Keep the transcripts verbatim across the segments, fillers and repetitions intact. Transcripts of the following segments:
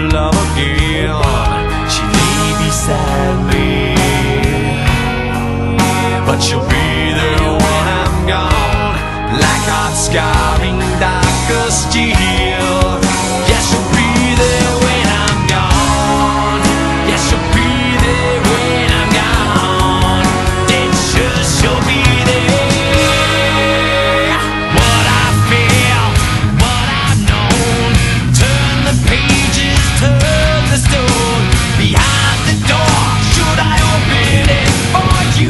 love again. She lay beside me, but she'll be there when I'm gone, like hot scarring darker steel. Yeah, she'll be there when I'm gone. Yeah, she'll be there when I'm gone. Dead sure she'll be there. What I feel, what I've known, turn the pages, turn the stone. Behind the door, should I open it for you?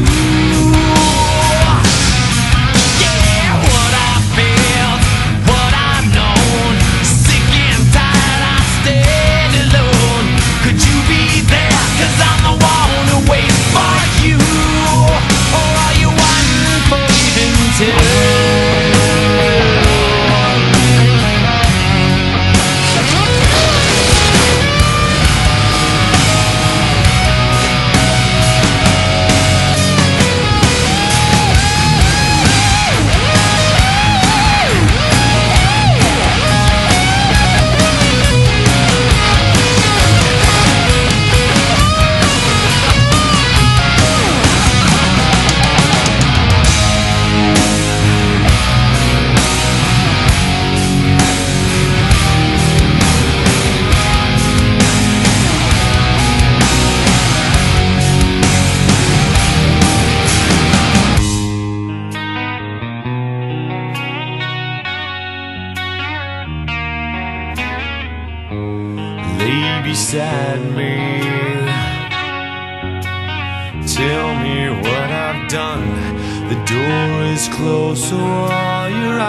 Yeah, what I feel, what I've known, sick and tired, I stand alone. Could you be there? Cause I'm the one who waits for you. Or are you waiting for even till? Lay beside me, tell me what I've done. The door is closed, so are your